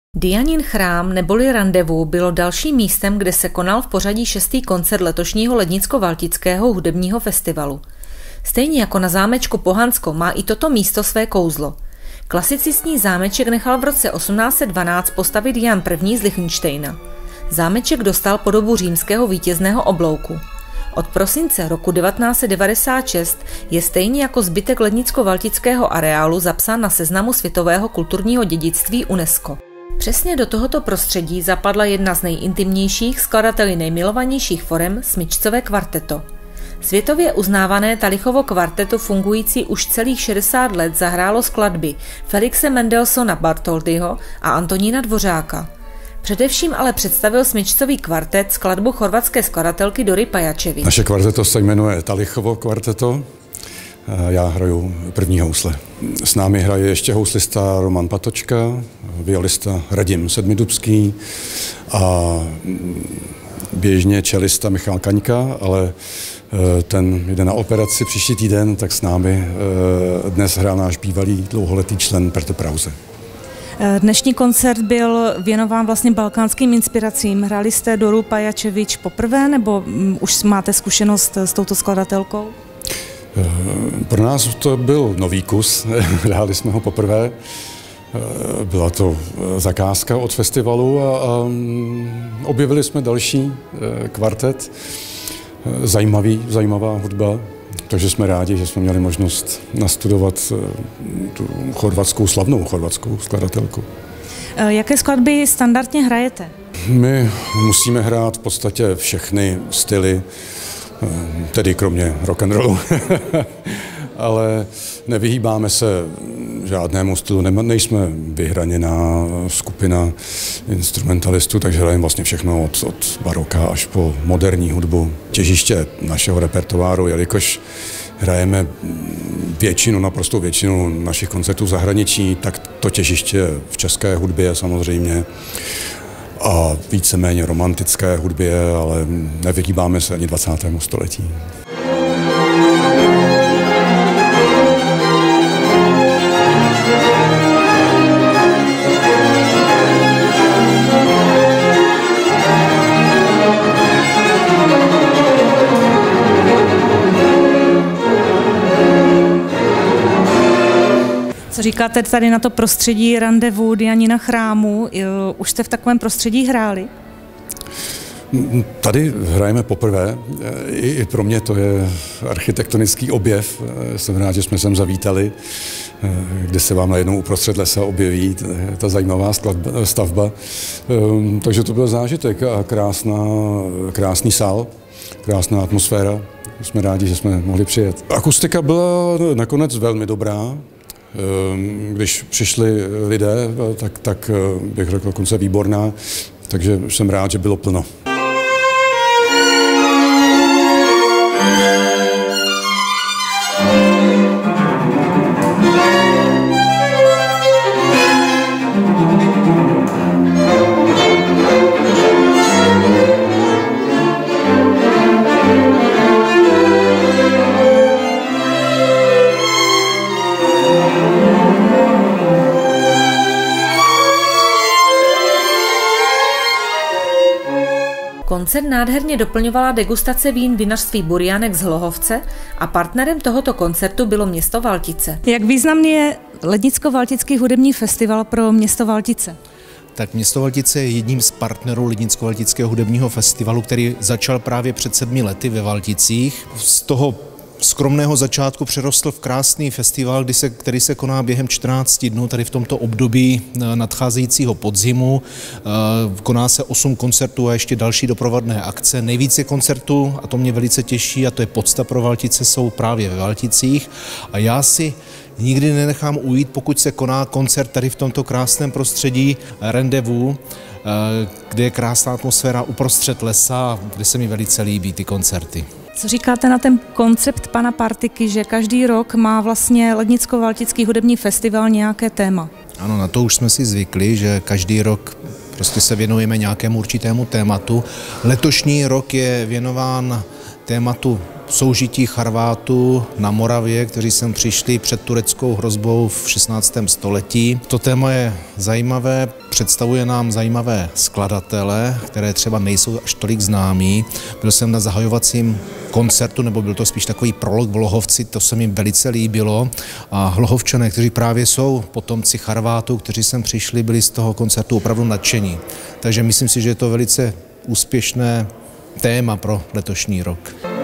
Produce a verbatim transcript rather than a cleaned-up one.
Dianin chrám neboli Rendezvous bylo dalším místem, kde se konal v pořadí šestý koncert letošního Lednicko-Valtického hudebního festivalu. Stejně jako na zámečku Pohansko má i toto místo své kouzlo. Klasicistní zámeček nechal v roce osmnáct set dvanáct postavit Jan I. z Lichtenštejna. Zámeček dostal podobu římského vítězného oblouku. Od prosince roku devatenáct set devadesát šest je stejně jako zbytek Lednicko-Valtického areálu zapsán na seznamu světového kulturního dědictví UNESCO. Přesně do tohoto prostředí zapadla jedna z nejintimnějších, skladateli nejmilovanějších forem smyčcové kvarteto. Světově uznávané Talichovo kvarteto fungující už celých šedesát let zahrálo skladby Felixe Mendelssohna Bartholdyho a Antonína Dvořáka. Především ale představil smyčcový kvartet skladbu chorvatské skladatelky Dory Pajačević. Naše kvarteto se jmenuje Talichovo kvarteto. Já hraju první housle. S námi hraje ještě houslista Roman Patočka, violista Radim Sedmidubský a běžně čelista Michal Kaňka, ale ten jde na operaci příští týden, tak s námi dnes hrá náš bývalý dlouholetý člen Petr Prause. Dnešní koncert byl věnován vlastně balkánským inspiracím. Hráli jste Doru Pajačević poprvé, nebo už máte zkušenost s touto skladatelkou? Pro nás to byl nový kus, hráli jsme ho poprvé. Byla to zakázka od festivalu a, a objevili jsme další kvartet. Zajímavý, zajímavá hudba, takže jsme rádi, že jsme měli možnost nastudovat tu chorvatskou, slavnou chorvatskou skladatelku. Jaké skladby standardně hrajete? My musíme hrát v podstatě všechny styly, tedy kromě rock'n'rollu, ale nevyhýbáme se žádnému stylu, nejsme vyhraněná skupina instrumentalistů, takže hrajeme vlastně všechno od, od baroka až po moderní hudbu. Těžiště našeho repertoáru, jelikož hrajeme většinu, naprostou většinu našich koncertů v zahraničí, tak to těžiště v české hudbě samozřejmě a víceméně romantické hudbě, ale nevyhýbáme se ani dvacátému století. Co říkáte tady na to prostředí Rendezvous Dianina chrámu? Už jste v takovém prostředí hráli? Tady hrajeme poprvé. I pro mě to je architektonický objev. Jsem rád, že jsme sem zavítali, kde se vám najednou uprostřed lesa objeví ta zajímavá skladba, stavba. Takže to byl zážitek a krásná, krásný sál, krásná atmosféra. Jsme rádi, že jsme mohli přijet. Akustika byla nakonec velmi dobrá. Když přišli lidé, tak, tak bych řekl dokonce výborná, takže jsem rád, že bylo plno. Koncert nádherně doplňovala degustace vín vinařství Burjánek z Hlohovce a partnerem tohoto koncertu bylo město Valtice. Jak významný je Lednicko-Valtický hudební festival pro město Valtice? Tak město Valtice je jedním z partnerů Lednicko-Valtického hudebního festivalu, který začal právě před sedmi lety ve Valticích. Z toho skromného začátku přerostl v krásný festival, kdy se, který se koná během čtrnácti dnů tady v tomto období nadcházejícího podzimu. Koná se osm koncertů a ještě další doprovodné akce. Nejvíce koncertů, a to mě velice těší, a to je podsta pro Valtice, jsou právě ve Valticích. A já si nikdy nenechám ujít, pokud se koná koncert tady v tomto krásném prostředí Rendezvous, kde je krásná atmosféra uprostřed lesa, kde se mi velice líbí ty koncerty. Co říkáte na ten koncept pana Partiky, že každý rok má vlastně Lednicko-Valtický hudební festival nějaké téma? Ano, na to už jsme si zvykli, že každý rok prostě se věnujeme nějakému určitému tématu. Letošní rok je věnován tématu soužití Charvátů na Moravě, kteří sem přišli před tureckou hrozbou v šestnáctém století. To téma je zajímavé, představuje nám zajímavé skladatele, které třeba nejsou až tolik známí. Byl jsem na zahajovacím koncertu, nebo byl to spíš takový prolog v Lohovci, to se mi velice líbilo. A Lohovčané, kteří právě jsou potomci Charvátů, kteří sem přišli, byli z toho koncertu opravdu nadšení. Takže myslím si, že je to velice úspěšné téma pro letošní rok.